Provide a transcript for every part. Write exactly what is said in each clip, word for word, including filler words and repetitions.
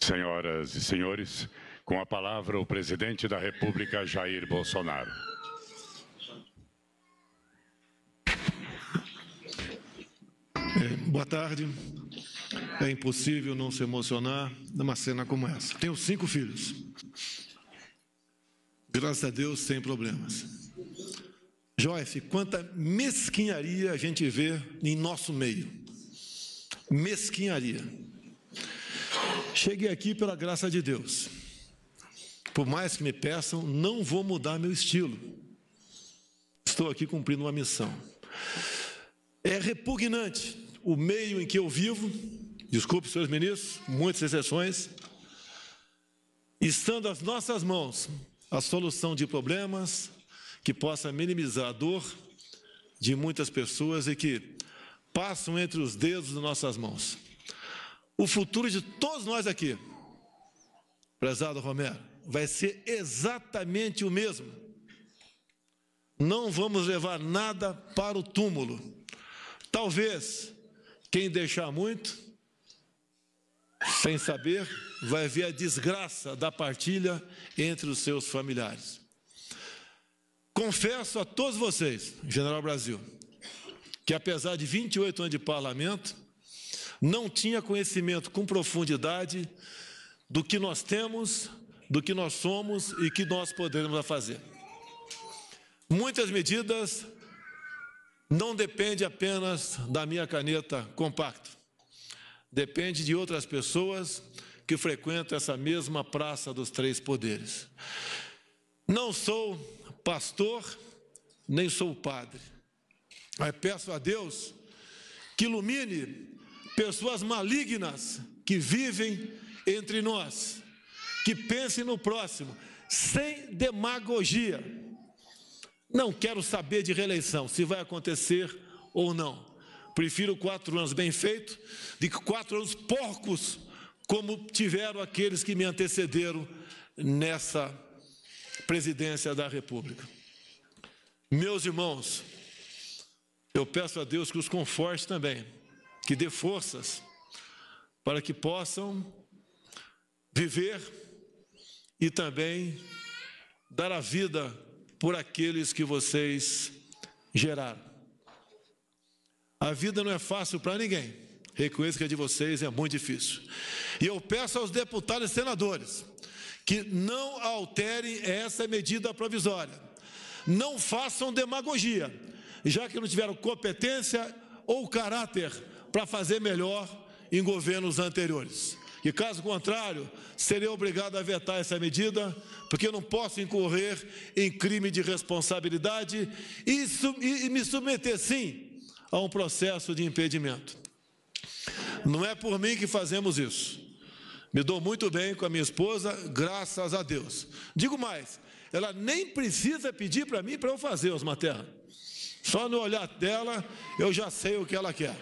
Senhoras e senhores, com a palavra o presidente da República, Jair Bolsonaro. É, boa tarde. É impossível não se emocionar numa cena como essa. Tenho cinco filhos. Graças a Deus, sem problemas. Joyce, quanta mesquinharia a gente vê em nosso meio. Mesquinharia. Cheguei aqui pela graça de Deus. Por mais que me peçam, não vou mudar meu estilo. Estou aqui cumprindo uma missão. É repugnante o meio em que eu vivo, desculpe, senhores ministros, muitas exceções, estando às nossas mãos a solução de problemas que possa minimizar a dor de muitas pessoas e que passam entre os dedos de nossas mãos. O futuro de todos nós aqui, prezado Romero, vai ser exatamente o mesmo. Não vamos levar nada para o túmulo. Talvez, quem deixar muito, sem saber, vai ver a desgraça da partilha entre os seus familiares. Confesso a todos vocês, General Brasil, que apesar de vinte e oito anos de parlamento, não tinha conhecimento com profundidade do que nós temos, do que nós somos e que nós podemos fazer. Muitas medidas não dependem apenas da minha caneta compacta. Depende de outras pessoas que frequentam essa mesma praça dos três poderes. Não sou pastor, nem sou padre. Mas peço a Deus que ilumine pessoas malignas que vivem entre nós, que pensem no próximo, sem demagogia. Não quero saber de reeleição, se vai acontecer ou não. Prefiro quatro anos bem feitos do que quatro anos porcos, como tiveram aqueles que me antecederam nessa presidência da República. Meus irmãos, eu peço a Deus que os conforte também, que dê forças para que possam viver e também dar a vida por aqueles que vocês geraram. A vida não é fácil para ninguém. Reconheço que a de vocês é muito difícil. E eu peço aos deputados e senadores que não alterem essa medida provisória. Não façam demagogia, já que não tiveram competência ou caráter para fazer melhor em governos anteriores. E caso contrário, serei obrigado a vetar essa medida, porque eu não posso incorrer em crime de responsabilidade e, e me submeter, sim, a um processo de impedimento. Não é por mim que fazemos isso. Me dou muito bem com a minha esposa, graças a Deus. Digo mais, ela nem precisa pedir para mim para eu fazer, Osmar Terra. Só no olhar dela, eu já sei o que ela quer.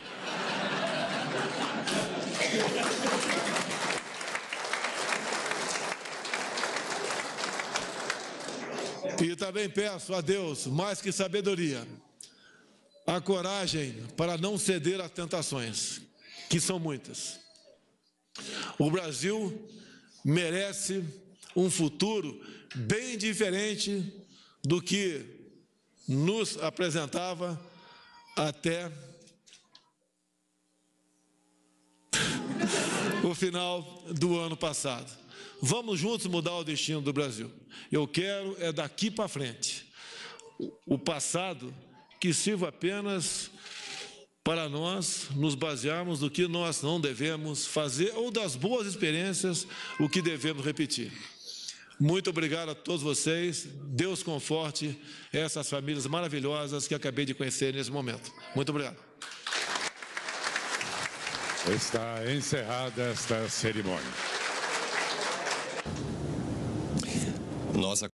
E também peço a Deus, mais que sabedoria, a coragem para não ceder às tentações, que são muitas. O Brasil merece um futuro bem diferente do que nos apresentava até o final do ano passado. Vamos juntos mudar o destino do Brasil. Eu quero é daqui para frente. O passado que sirva apenas para nós nos basearmos no que nós não devemos fazer ou das boas experiências, o que devemos repetir. Muito obrigado a todos vocês. Deus conforte essas famílias maravilhosas que acabei de conhecer nesse momento. Muito obrigado. Está encerrada esta cerimônia. Nós